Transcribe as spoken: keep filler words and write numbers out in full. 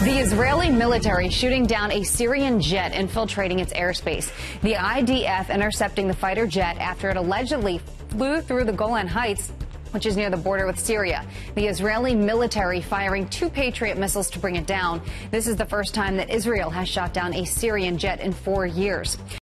The Israeli military shooting down a Syrian jet infiltrating its airspace. The I D F intercepting the fighter jet after it allegedly flew through the Golan Heights, which is near the border with Syria. The Israeli military firing two Patriot missiles to bring it down. This is the first time that Israel has shot down a Syrian jet in four years.